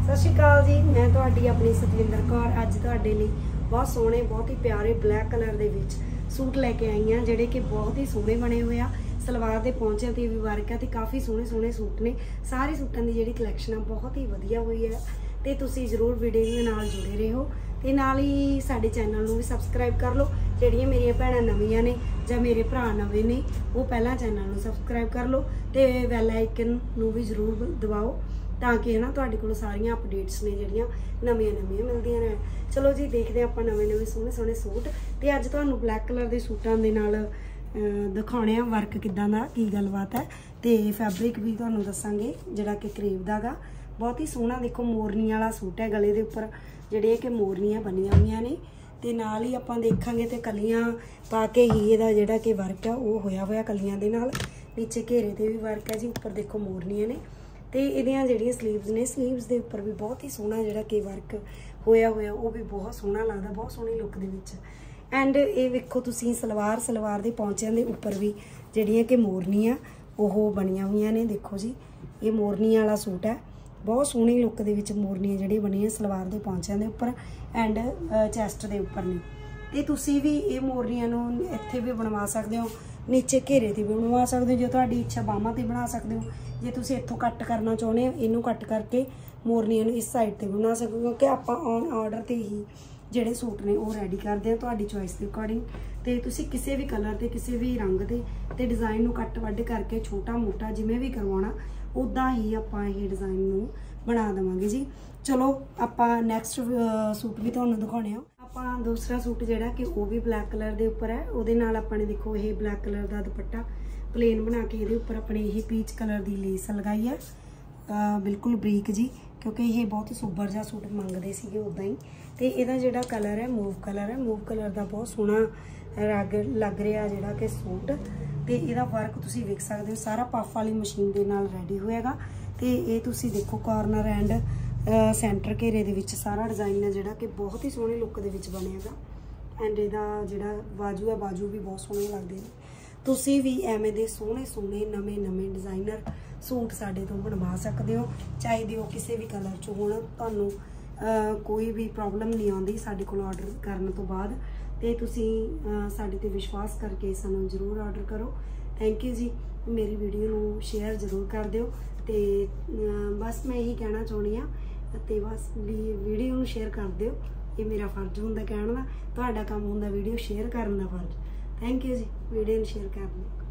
सत श्री अकाल जी, मैं तुहाडी अपनी सतविंदर कौर अज तुहाडे लई बहुत सोहणे बहुत ही प्यारे ब्लैक कलर दे विच सूट लैके आई हाँ, जिहड़े कि बहुत ही सोहणे बने हुए आ। सलवार दे पहुंचे ते भी वर्क है, काफ़ी सोहणे सोहणे सूट ने। सारे सूटां दी जिहड़ी कलैक्शन आ बहुत ही वधिया हुई है, तो तुसीं जरूर वीडियो दे नाल जुड़े रहो ते नाल ही साडे चैनल नूं भी सबसक्राइब कर लो। जिहड़ियां मेरियां भैणां नवीआं ने जां मेरे भरा नवे ने, वो पहला चैनल नूं सबसक्राइब कर लो ते बैल आइकन नूं भी जरूर दबाओ, ताकि है ना तुहाडे कोल सारियां अपडेट्स ने जिहड़ियां नवीआं नवीआं मिलदियां ने। चलो जी, देखते हैं आपां नवे नवे सोहणे सोहणे सूट। ते अज तुहानूं ब्लैक कलर दे सूटां दे नाल दिखाने आ वर्क किदां दा, की गलबात है। ते फैब्रिक भी तुहानूं दस्सांगे जिहड़ा कि करीब दा गा। बहुत ही सोहना देखो मोरनी वाला सूट है, गले दे उपर जिहड़े कि मोरनियां बनियां होईयां ने ते नाल ही आपां देखांगे ते कलियां पा के ही इहदा जिहड़ा कि वर्क है वो होया होया कलियां दे नाल। नीचे घेरे ते भी वर्क है जी, उपर देखो मोरनियां ने ते इहदियां जिहड़ियां स्लीव्स ने, स्लीव्स दे उपर भी बहुत ही सोहना जिहड़ा कि वर्क होया होया वो भी बहुत सोहना लगदा, बहुत सोहनी लुक दे विच। एंड ये वेखो तुसीं सलवार दे पौंचियां दे उपर भी जिहड़ियां कि मोरनियां ओह बनियां होईयां ने। देखो जी, ये मोरनी वाला सूट है, बहुत सोहनी लुक दे विच मोरनियां जिहड़ियां बनियां सलवार दे पौंचियां दे उपर एंड चैस्ट दे उपर ने। ते तुसीं भी ये मोरनियां नूं इत्थे भी बनवा सकदे हो, नीचे घेरे ते भी बनवा सकदे हो, जो तुहाडी इच्छा बाहां ते बना सकदे हो। जे तुसीं इत्थों कट करना चाहुंदे हो, इनू कट करके मोरनियां नूं इस साइड ते बना सकदे हो, क्योंकि आपां ऑन ऑर्डर ते ही जिहड़े सूट ने वो रेडी करदे हैं तुहाडी चॉइस के अकॉर्डिंग। ते तुसीं किसी भी कलर ते किसी भी रंग ते डिज़ाइन नूं कट वड्ड करके छोटा मोटा जिवें भी करवाउणा उदां ही आपां ये डिज़ाइन नूं बना देवांगे जी। चलो आपां नैक्सट सूट भी तुहानूं दिखाउने आ। आपां दूसरा सूट जिहड़ा कि वो भी ब्लैक कलर दे उपर है, उहदे नाल आपां ने देखो ये ब्लैक कलर दा दुपट्टा प्लेन बना के इहदे उपर अपने ये पीच कलर दी लेस लगाई है, बिल्कुल बरीक जी, क्योंकि ये बहुत सुबर जा सूट मंगते सीगे उदां ही। तो यदा जिहड़ा कलर है मूव कलर है, मूव कलर का बहुत सोहना लग रहा जिहड़ा कि सूट। तो यदा वर्क तुसीं वेख सकदे हो, सारा पफ वाली मशीन दे नाल रेडी होएगा। तो ये तुसीं देखो कॉर्नर एंड सेंटर घेरे दे विच सारा डिज़ाइन है जिहड़ा कि बहुत ही सोहनी लुक दे विच बनेगा। एंड इहदा जिहड़ा बाजू है, बाजू भी बहुत सोहने लगदे ने। तुसीं भी एवें दे सोहने सोहने नवे नवे डिज़ाइनर सूट साडे तो बनवा सकते हो, चाहे वो किसी भी कलर च होण। तुहानूं कोई भी प्रॉब्लम नहीं आउंदी साडे कोल ऑर्डर करन तो बाद। ते तुसीं साडे ते विश्वास करके सानूं जरूर ऑर्डर करो। थैंक यू जी। मेरी वीडियो नूं शेयर जरूर कर दिओ। ते बस मैं यही कहना चाहुंदी हाँ, ते बस भी वीडियो नूं शेयर कर दिओ, ये मेरा फर्ज हुंदा कहण दा, तुहाडा काम हुंदा वीडियो शेयर करन दा फर्ज। थैंक यू जी, वीडियो नूं शेयर कर दिओ।